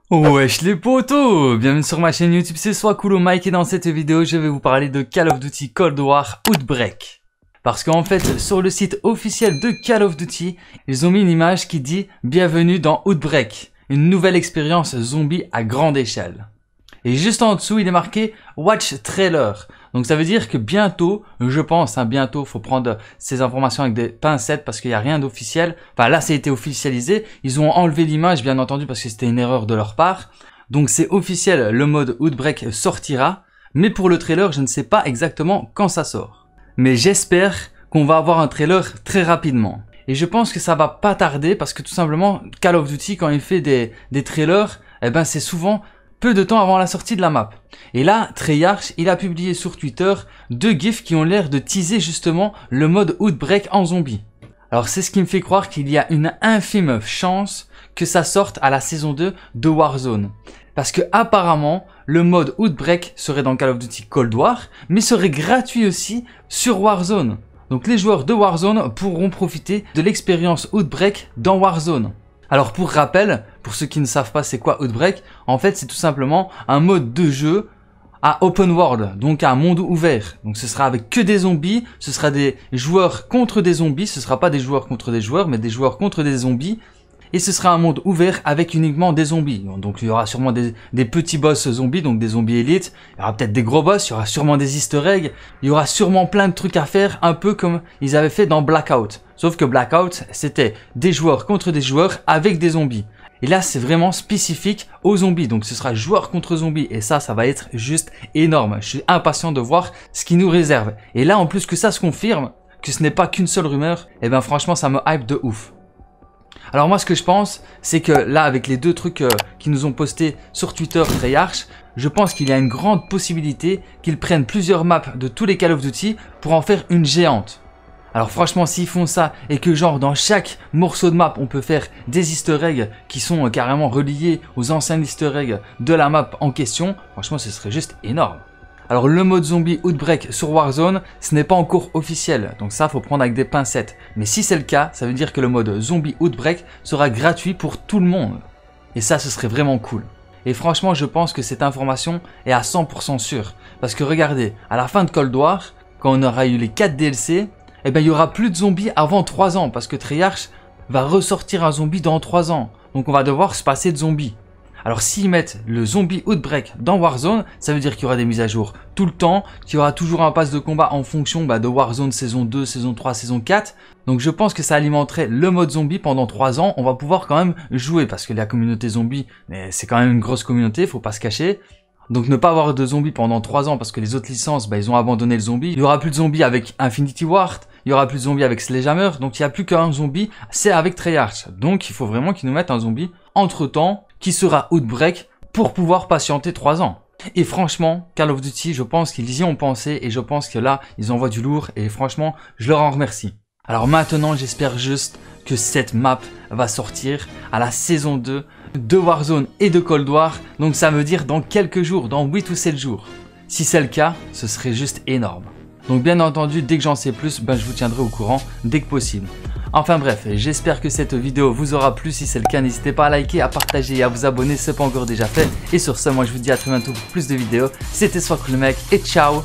Wesh les potos, bienvenue sur ma chaîne YouTube, c'est Swakulo Mike et dans cette vidéo je vais vous parler de Call of Duty Cold War Outbreak. Parce qu'en fait sur le site officiel de Call of Duty, ils ont mis une image qui dit « Bienvenue dans Outbreak, une nouvelle expérience zombie à grande échelle ». Et juste en dessous il est marqué « Watch Trailer ». Donc ça veut dire que bientôt, je pense, bientôt, faut prendre ces informations avec des pincettes parce qu'il n'y a rien d'officiel. Enfin là, ça a été officialisé. Ils ont enlevé l'image, bien entendu, parce que c'était une erreur de leur part. Donc c'est officiel, le mode Outbreak sortira. Mais pour le trailer, je ne sais pas exactement quand ça sort. Mais j'espère qu'on va avoir un trailer très rapidement. Et je pense que ça va pas tarder parce que tout simplement, Call of Duty, quand il fait des trailers, eh ben c'est souvent peu de temps avant la sortie de la map. Et là, Treyarch, il a publié sur Twitter 2 gifs qui ont l'air de teaser justement le mode Outbreak en zombie. Alors c'est ce qui me fait croire qu'il y a une infime chance que ça sorte à la saison 2 de Warzone. Parce que apparemment, le mode Outbreak serait dans Call of Duty Cold War, mais serait gratuit aussi sur Warzone. Donc les joueurs de Warzone pourront profiter de l'expérience Outbreak dans Warzone. Alors pour rappel, pour ceux qui ne savent pas c'est quoi Outbreak, en fait c'est tout simplement un mode de jeu à open world, donc à un monde ouvert. Donc ce sera avec que des zombies, ce sera des joueurs contre des zombies, ce sera pas des joueurs contre des joueurs, mais des joueurs contre des zombies. Et ce sera un monde ouvert avec uniquement des zombies. Donc il y aura sûrement des petits boss zombies, donc des zombies élites. Il y aura peut-être des gros boss, il y aura sûrement des easter eggs. Il y aura sûrement plein de trucs à faire, un peu comme ils avaient fait dans Blackout. Sauf que Blackout, c'était des joueurs contre des joueurs avec des zombies. Et là, c'est vraiment spécifique aux zombies. Donc ce sera joueur contre zombies. Et ça va être juste énorme. Je suis impatient de voir ce qu'ils nous réservent. Et là, en plus que ça se confirme, que ce n'est pas qu'une seule rumeur, et ben franchement, ça me hype de ouf. Alors moi ce que je pense, c'est que là avec les 2 trucs qui nous ont postés sur Twitter Treyarch, je pense qu'il y a une grande possibilité qu'ils prennent plusieurs maps de tous les Call of Duty pour en faire une géante. Alors franchement s'ils font ça et que genre dans chaque morceau de map on peut faire des easter eggs qui sont carrément reliés aux anciens easter eggs de la map en question, franchement ce serait juste énorme. Alors le mode zombie Outbreak sur Warzone, ce n'est pas encore officiel, donc ça faut prendre avec des pincettes. Mais si c'est le cas, ça veut dire que le mode zombie Outbreak sera gratuit pour tout le monde. Et ça ce serait vraiment cool. Et franchement je pense que cette information est à 100% sûre. Parce que regardez, à la fin de Cold War, quand on aura eu les 4 DLC, eh ben il y aura plus de zombies avant 3 ans. Parce que Treyarch va ressortir un zombie dans 3 ans. Donc on va devoir se passer de zombies. Alors s'ils mettent le zombie Outbreak dans Warzone, ça veut dire qu'il y aura des mises à jour tout le temps, qu'il y aura toujours un pass de combat en fonction de Warzone saison 2, saison 3, saison 4. Donc je pense que ça alimenterait le mode zombie pendant 3 ans. On va pouvoir quand même jouer parce que la communauté zombie, c'est quand même une grosse communauté, faut pas se cacher. Donc ne pas avoir de zombies pendant 3 ans parce que les autres licences, ils ont abandonné le zombie. Il y aura plus de zombies avec Infinity Ward, il y aura plus de zombies avec Sledgehammer, donc il n'y a plus qu'un zombie, c'est avec Treyarch. Donc il faut vraiment qu'ils nous mettent un zombie entre temps qui sera Outbreak pour pouvoir patienter 3 ans. Et franchement, Call of Duty, je pense qu'ils y ont pensé et je pense que là, ils envoient du lourd et franchement, je leur en remercie. Alors maintenant, j'espère juste que cette map va sortir à la saison 2 de Warzone et de Cold War. Donc ça veut dire dans quelques jours, dans 8 ou 7 jours. Si c'est le cas, ce serait juste énorme. Donc bien entendu, dès que j'en sais plus, je vous tiendrai au courant dès que possible. Enfin bref, j'espère que cette vidéo vous aura plu. Si c'est le cas, n'hésitez pas à liker, à partager et à vous abonner si ce n'est pas encore déjà fait. Et sur ce, moi je vous dis à très bientôt pour plus de vidéos. C'était Swakulo Mike et ciao.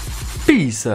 Peace.